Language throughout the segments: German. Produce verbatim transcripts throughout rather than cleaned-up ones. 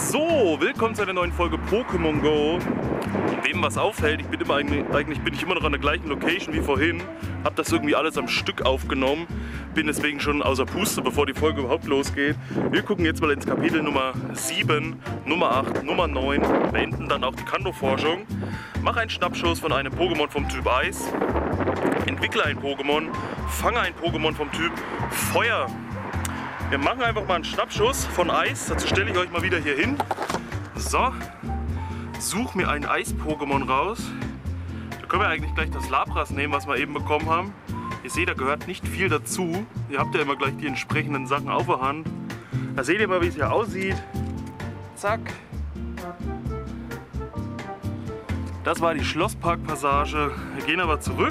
So, willkommen zu einer neuen Folge Pokémon Go. Wem was auffällt, ich bin immer eigentlich, eigentlich bin ich immer noch an der gleichen Location wie vorhin. Hab das irgendwie alles am Stück aufgenommen. Bin deswegen schon außer Puste, bevor die Folge überhaupt losgeht. Wir gucken jetzt mal ins Kapitel Nummer sieben, Nummer acht, Nummer neun. Beenden dann auch die Kanto-Forschung. Mache einen Schnappschuss von einem Pokémon vom Typ Eis. Entwickle ein Pokémon. Fange ein Pokémon vom Typ Feuer. Wir machen einfach mal einen Schnappschuss von Eis. Dazu stelle ich euch mal wieder hier hin. So. Such mir ein Eis-Pokémon raus. Da können wir eigentlich gleich das Lapras nehmen, was wir eben bekommen haben. Ihr seht, da gehört nicht viel dazu. Ihr habt ja immer gleich die entsprechenden Sachen auf der Hand. Da seht ihr mal, wie es hier aussieht. Zack. Das war die Schlosspark-Passage. Wir gehen aber zurück.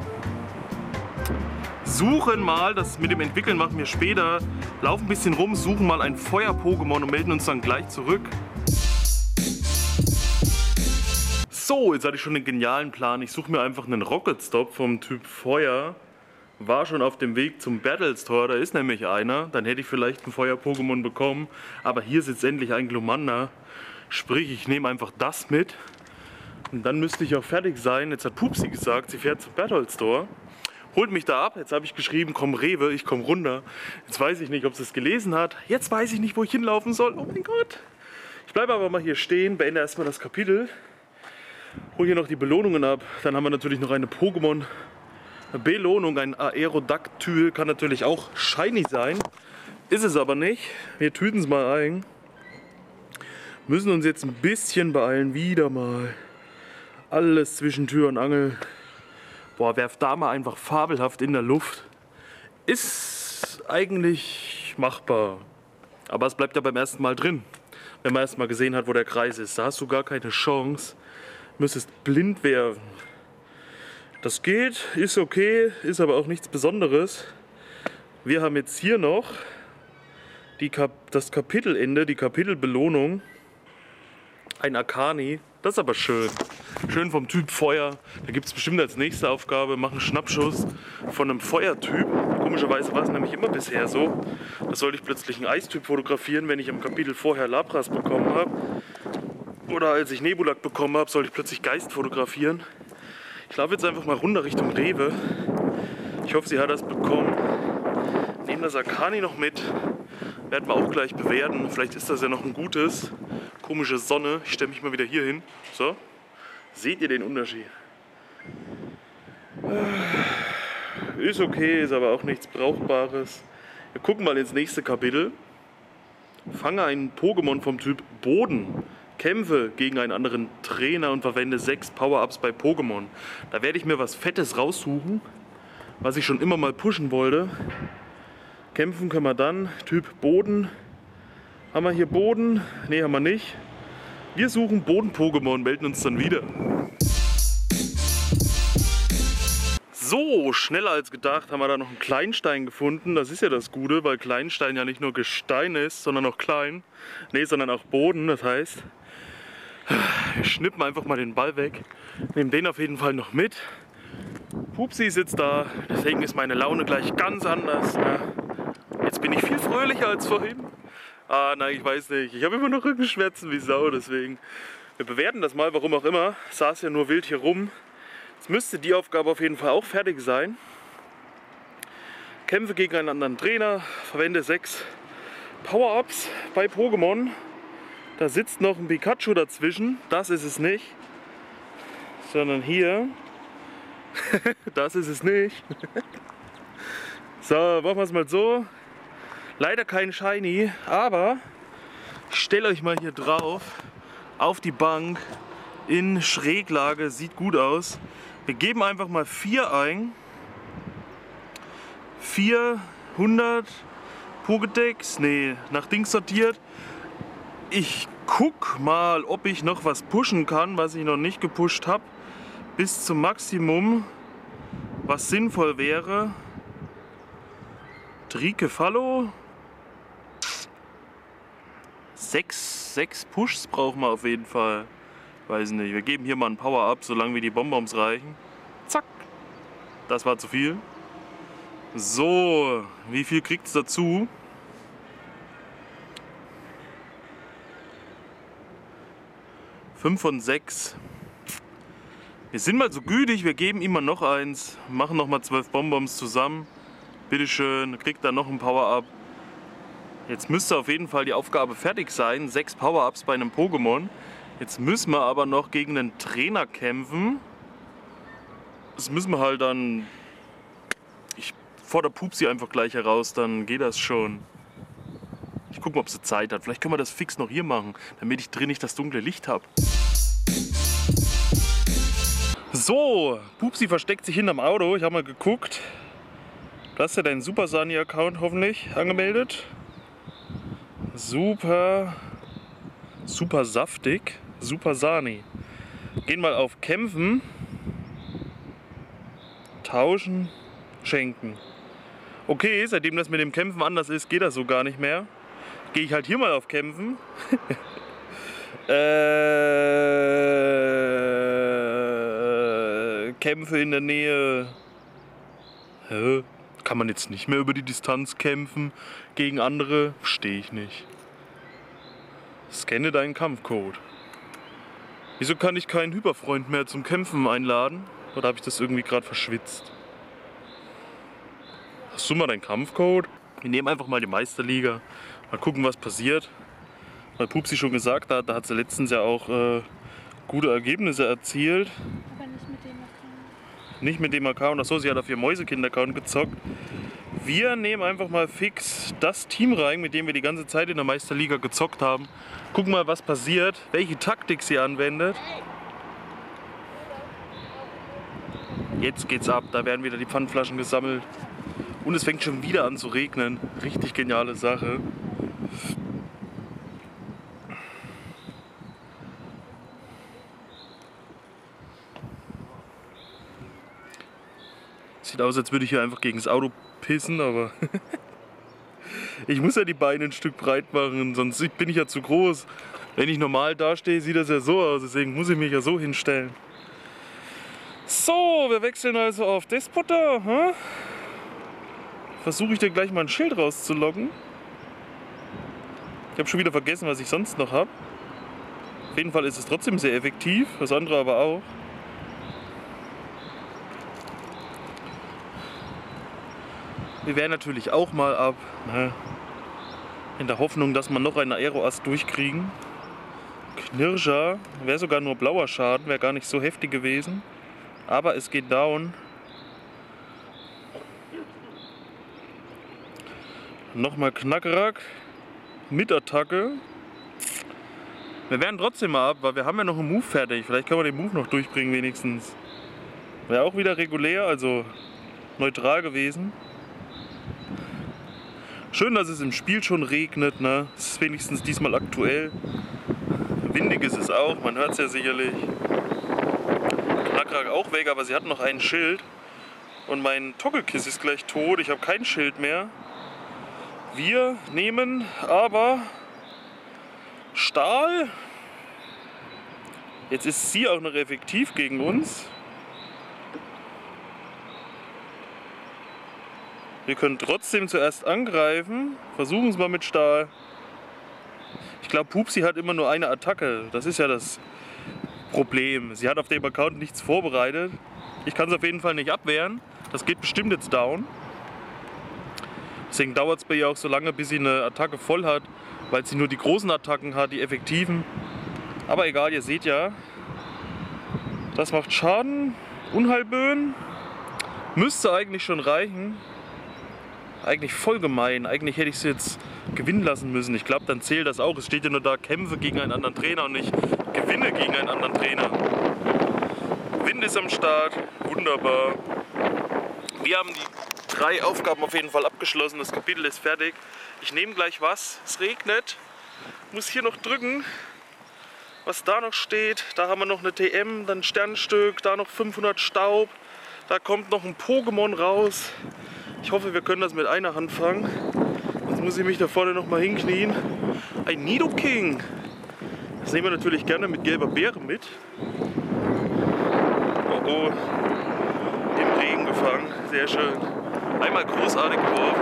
Suchen mal, das mit dem Entwickeln machen wir später. Laufen ein bisschen rum, suchen mal ein Feuer-Pokémon und melden uns dann gleich zurück. So, jetzt hatte ich schon den genialen Plan. Ich suche mir einfach einen Rocket Stop vom Typ Feuer. War schon auf dem Weg zum Battlestor, da ist nämlich einer. Dann hätte ich vielleicht ein Feuer-Pokémon bekommen. Aber hier sitzt endlich ein Glumanda. Sprich, ich nehme einfach das mit. Und dann müsste ich auch fertig sein. Jetzt hat Pupsi gesagt, sie fährt zum Battlestor. Holt mich da ab. Jetzt habe ich geschrieben, komm Rewe, ich komm runter. Jetzt weiß ich nicht, ob sie es gelesen hat. Jetzt weiß ich nicht, wo ich hinlaufen soll. Oh mein Gott. Ich bleibe aber mal hier stehen, beende erstmal das Kapitel. Hol hier noch die Belohnungen ab. Dann haben wir natürlich noch eine Pokémon-Belohnung. Ein Aerodactyl kann natürlich auch shiny sein. Ist es aber nicht. Wir tüten es mal ein. Müssen uns jetzt ein bisschen beeilen. Wieder mal. Alles zwischen Tür und Angel. Boah, werft da mal einfach fabelhaft in der Luft. Ist eigentlich machbar. Aber es bleibt ja beim ersten Mal drin. Wenn man erst mal gesehen hat, wo der Kreis ist. Da hast du gar keine Chance. Müsstest blind werfen. Das geht, ist okay, ist aber auch nichts Besonderes. Wir haben jetzt hier noch die Kap das Kapitelende, die Kapitelbelohnung. Ein Akani. Das ist aber schön. Schön vom Typ Feuer. Da gibt es bestimmt als nächste Aufgabe, mach einen Schnappschuss von einem Feuertyp. Komischerweise war es nämlich immer bisher so. Da sollte ich plötzlich einen Eistyp fotografieren, wenn ich im Kapitel vorher Lapras bekommen habe. Oder als ich Nebulak bekommen habe, sollte ich plötzlich Geist fotografieren. Ich laufe jetzt einfach mal runter Richtung Rewe. Ich hoffe, sie hat das bekommen. Nehmen das Akani noch mit. Werden wir auch gleich bewerten. Vielleicht ist das ja noch ein gutes. Komische Sonne. Ich stelle mich mal wieder hier hin. So. Seht ihr den Unterschied? Ist okay, ist aber auch nichts Brauchbares. Wir gucken mal ins nächste Kapitel. Fange einen Pokémon vom Typ Boden. Kämpfe gegen einen anderen Trainer und verwende sechs Power-Ups bei Pokémon. Da werde ich mir was Fettes raussuchen, was ich schon immer mal pushen wollte. Kämpfen können wir dann. Typ Boden. Haben wir hier Boden? Ne, haben wir nicht. Wir suchen Boden-Pokémon, melden uns dann wieder. So, schneller als gedacht haben wir da noch einen Kleinstein gefunden. Das ist ja das Gute, weil Kleinstein ja nicht nur Gestein ist, sondern auch klein. Ne, sondern auch Boden. Das heißt, wir schnippen einfach mal den Ball weg. Nehmen den auf jeden Fall noch mit. Pupsi sitzt da, deswegen ist meine Laune gleich ganz anders. Jetzt bin ich viel fröhlicher als vorhin. Ah, nein, ich weiß nicht. Ich habe immer noch Rückenschmerzen wie Sau, deswegen. Wir bewerten das mal, warum auch immer. Saß ja nur wild hier rum. Jetzt müsste die Aufgabe auf jeden Fall auch fertig sein. Kämpfe gegen einen anderen Trainer, verwende sechs Power-Ups bei Pokémon. Da sitzt noch ein Pikachu dazwischen. Das ist es nicht. Sondern hier. Das ist es nicht. So, machen wir es mal so. Leider kein Shiny, aber ich stelle euch mal hier drauf, auf die Bank, in Schräglage, sieht gut aus. Wir geben einfach mal vier ein. vierhundert Pokédex, nee, nach Dings sortiert. Ich guck mal, ob ich noch was pushen kann, was ich noch nicht gepusht habe, bis zum Maximum, was sinnvoll wäre. Drikefallo. Sechs, sechs Pushs brauchen wir auf jeden Fall. Weiß nicht, wir geben hier mal ein Power-Up, solange wie die Bonbons reichen. Zack. Das war zu viel. So, wie viel kriegt es dazu? fünf von sechs. Wir sind mal so gütig, wir geben ihm mal noch eins. Machen noch mal zwölf Bonbons zusammen. Bitteschön, kriegt dann noch ein Power-Up. Jetzt müsste auf jeden Fall die Aufgabe fertig sein. Sechs Power-Ups bei einem Pokémon. Jetzt müssen wir aber noch gegen einen Trainer kämpfen. Das müssen wir halt dann... Ich fordere Pupsi einfach gleich heraus, dann geht das schon. Ich gucke mal, ob sie Zeit hat. Vielleicht können wir das fix noch hier machen, damit ich drin nicht das dunkle Licht habe. So, Pupsi versteckt sich hinterm Auto. Ich habe mal geguckt. Du hast ja deinen Super Sani-Account hoffentlich angemeldet. Super, super saftig, Super Sani. Gehen mal auf Kämpfen, tauschen, schenken. Okay, seitdem das mit dem Kämpfen anders ist, geht das so gar nicht mehr. Gehe ich halt hier mal auf Kämpfen. äh, Kämpfe in der Nähe. Hä? Kann man jetzt nicht mehr über die Distanz kämpfen gegen andere? Verstehe ich nicht. Scanne deinen Kampfcode. Wieso kann ich keinen Hyperfreund mehr zum Kämpfen einladen? Oder habe ich das irgendwie gerade verschwitzt? Hast du mal deinen Kampfcode? Wir nehmen einfach mal die Meisterliga. Mal gucken, was passiert. Weil Pupsi schon gesagt hat, da hat sie letztens ja auch äh, gute Ergebnisse erzielt. Aber nicht mit dem Account. Nicht mit dem Account. Achso, sie hat auf ihr Mäusekind-Account gezockt. Wir nehmen einfach mal fix das Team rein, mit dem wir die ganze Zeit in der Meisterliga gezockt haben. Gucken mal, was passiert, welche Taktik sie anwendet. Jetzt geht's ab, da werden wieder die Pfandflaschen gesammelt. Und es fängt schon wieder an zu regnen. Richtig geniale Sache. Sieht aus, als würde ich hier einfach gegen das Auto pissen, aber ich muss ja die Beine ein Stück breit machen, sonst bin ich ja zu groß. Wenn ich normal dastehe, sieht das ja so aus, deswegen muss ich mich ja so hinstellen. So, wir wechseln also auf Despoter. Hm? Versuche ich dir gleich mal ein Schild rauszulocken. Ich habe schon wieder vergessen, was ich sonst noch habe. Auf jeden Fall ist es trotzdem sehr effektiv, das andere aber auch. Wir wehren natürlich auch mal ab, ne? In der Hoffnung, dass wir noch einen Aeroast durchkriegen. Knirscher, wäre sogar nur blauer Schaden, wäre gar nicht so heftig gewesen. Aber es geht down. Nochmal Knackerack mit Attacke. Wir wehren trotzdem mal ab, weil wir haben ja noch einen Move fertig. Vielleicht können wir den Move noch durchbringen wenigstens. Wäre auch wieder regulär, also neutral gewesen. Schön, dass es im Spiel schon regnet, ne? Es ist wenigstens diesmal aktuell. Windig ist es auch, man hört es ja sicherlich. Knackerack auch weg, aber sie hat noch ein Schild. Und mein Togekiss ist gleich tot, ich habe kein Schild mehr. Wir nehmen aber Stahl. Jetzt ist sie auch noch effektiv gegen uns. Wir können trotzdem zuerst angreifen. Versuchen es mal mit Stahl. Ich glaube, Pupsi hat immer nur eine Attacke. Das ist ja das Problem. Sie hat auf dem Account nichts vorbereitet. Ich kann es auf jeden Fall nicht abwehren. Das geht bestimmt jetzt down. Deswegen dauert es bei ihr auch so lange, bis sie eine Attacke voll hat, weil sie nur die großen Attacken hat, die effektiven. Aber egal, ihr seht ja, das macht Schaden. Unheilböen. Müsste eigentlich schon reichen. Eigentlich voll gemein. Eigentlich hätte ich sie jetzt gewinnen lassen müssen. Ich glaube, dann zählt das auch. Es steht ja nur da, kämpfe gegen einen anderen Trainer und nicht gewinne gegen einen anderen Trainer. Wind ist am Start. Wunderbar. Wir haben die drei Aufgaben auf jeden Fall abgeschlossen. Das Kapitel ist fertig. Ich nehme gleich was. Es regnet. Muss hier noch drücken, was da noch steht. Da haben wir noch eine T M, dann ein Sternstück, da noch fünfhundert Staub. Da kommt noch ein Pokémon raus. Ich hoffe, wir können das mit einer Hand fangen. Sonst muss ich mich da vorne noch mal hinknien. Ein Nidoking. Das nehmen wir natürlich gerne mit gelber Beere mit. Oh oh. Im Regen gefangen. Sehr schön. Einmal großartig geworfen.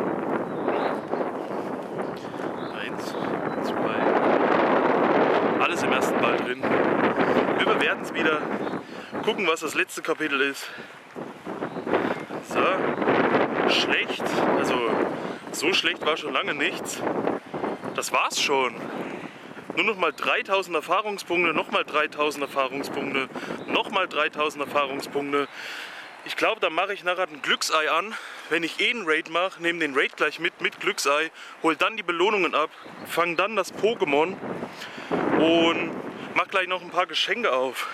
Eins, zwei. alles im ersten Ball drin. Wir bewerten es wieder, gucken, was das letzte Kapitel ist. So, schlecht, also so schlecht war schon lange nichts. Das war's schon. Nur noch mal dreitausend Erfahrungspunkte, nochmal dreitausend Erfahrungspunkte, nochmal dreitausend Erfahrungspunkte. Ich glaube, da mache ich nachher ein Glücksei an. Wenn ich eh einen Raid mache, nehme den Raid gleich mit, mit Glücksei, hol dann die Belohnungen ab, fange dann das Pokémon und mach gleich noch ein paar Geschenke auf.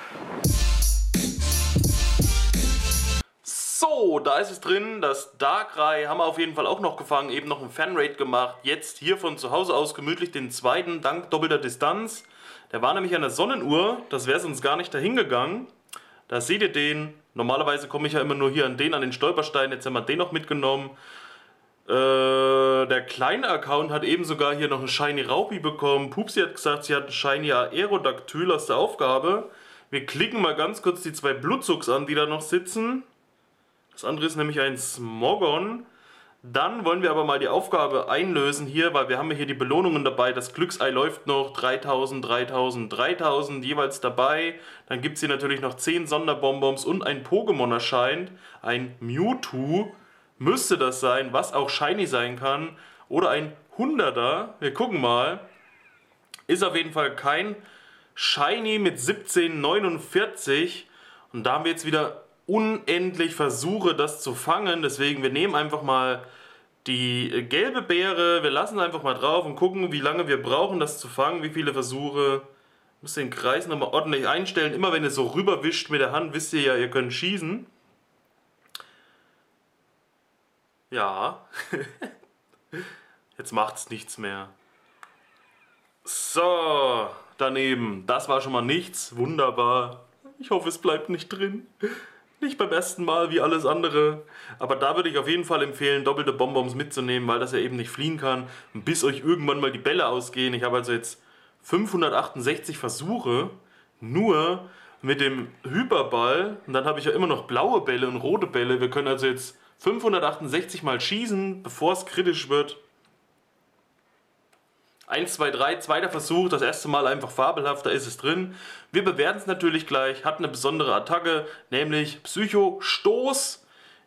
So, da ist es drin, das Darkrai haben wir auf jeden Fall auch noch gefangen, eben noch einen Fan-Raid gemacht. Jetzt hier von zu Hause aus gemütlich den zweiten, dank doppelter Distanz. Der war nämlich an der Sonnenuhr, das wäre sonst gar nicht dahin gegangen. Da seht ihr den. Normalerweise komme ich ja immer nur hier an den, an den Stolperstein. Jetzt haben wir den noch mitgenommen. Äh, der kleine Account hat eben sogar hier noch einen Shiny Raupi bekommen. Pupsi hat gesagt, sie hat einen Shiny Aerodactyl aus der Aufgabe. Wir klicken mal ganz kurz die zwei Blutzugs an, die da noch sitzen. Das andere ist nämlich ein Smogon. Dann wollen wir aber mal die Aufgabe einlösen hier, weil wir haben ja hier die Belohnungen dabei. Das Glücksei läuft noch, dreitausend, dreitausend, dreitausend jeweils dabei. Dann gibt es hier natürlich noch zehn Sonderbonbons und ein Pokémon erscheint. Ein Mewtwo müsste das sein, was auch Shiny sein kann. Oder ein Hunderter, wir gucken mal. Ist auf jeden Fall kein Shiny mit siebzehn neunundvierzig. Und da haben wir jetzt wieder unendlich Versuche, das zu fangen. Deswegen, wir nehmen einfach mal die gelbe Beere, wir lassen einfach mal drauf und gucken, wie lange wir brauchen, das zu fangen, wie viele Versuche. Ich muss den Kreis nochmal ordentlich einstellen. Immer wenn ihr so rüberwischt mit der Hand, wisst ihr ja, ihr könnt schießen. Ja. Jetzt macht es nichts mehr. So, daneben. Das war schon mal nichts. Wunderbar. Ich hoffe, es bleibt nicht drin. Nicht beim ersten Mal wie alles andere. Aber da würde ich auf jeden Fall empfehlen, doppelte Bonbons mitzunehmen, weil das ja eben nicht fliehen kann. Bis euch irgendwann mal die Bälle ausgehen. Ich habe also jetzt fünfhundertachtundsechzig Versuche. Nur mit dem Hyperball. Und dann habe ich ja immer noch blaue Bälle und rote Bälle. Wir können also jetzt fünfhundertachtundsechzig Mal schießen, bevor es kritisch wird. eins, zwei, drei, zweiter Versuch, das erste Mal einfach fabelhaft, da ist es drin. Wir bewerten es natürlich gleich, hat eine besondere Attacke, nämlich Psycho-Stoß,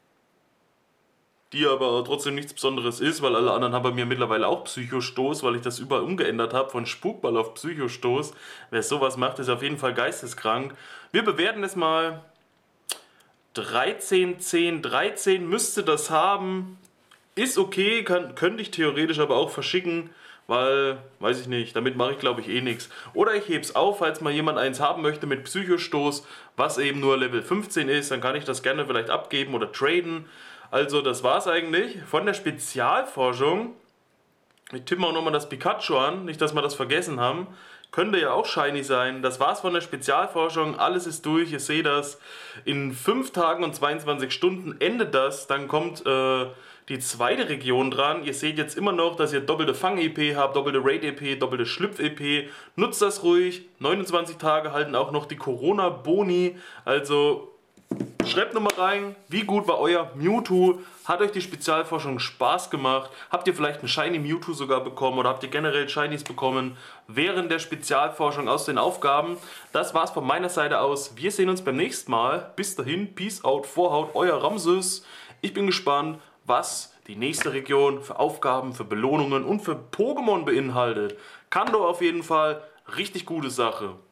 die aber trotzdem nichts Besonderes ist, weil alle anderen haben bei mir mittlerweile auch Psycho-Stoß, weil ich das überall umgeändert habe, von Spukball auf Psycho-Stoß. Wer sowas macht, ist auf jeden Fall geisteskrank. Wir bewerten es mal. dreizehn, zehn, dreizehn müsste das haben. Ist okay, kann, könnte ich theoretisch aber auch verschicken. Weil, weiß ich nicht, damit mache ich glaube ich eh nichts. Oder ich hebe es auf, falls mal jemand eins haben möchte mit Psychostoß, was eben nur Level fünfzehn ist, dann kann ich das gerne vielleicht abgeben oder traden. Also das war's eigentlich von der Spezialforschung. Ich tippe auch nochmal das Pikachu an, nicht dass wir das vergessen haben. Könnte ja auch shiny sein. Das war's von der Spezialforschung, alles ist durch, ihr seht das. In fünf Tagen und zweiundzwanzig Stunden endet das, dann kommt äh, die zweite Region dran. Ihr seht jetzt immer noch, dass ihr doppelte Fang-E P habt, doppelte Raid-E P, doppelte Schlüpf-E P. Nutzt das ruhig. neunundzwanzig Tage halten auch noch die Corona-Boni. Also schreibt nochmal rein, wie gut war euer Mewtwo? Hat euch die Spezialforschung Spaß gemacht? Habt ihr vielleicht einen Shiny Mewtwo sogar bekommen oder habt ihr generell Shinies bekommen während der Spezialforschung aus den Aufgaben? Das war's von meiner Seite aus. Wir sehen uns beim nächsten Mal. Bis dahin, Peace out, Vorhaut, euer Ramses. Ich bin gespannt, was die nächste Region für Aufgaben, für Belohnungen und für Pokémon beinhaltet. Kanto auf jeden Fall, richtig gute Sache.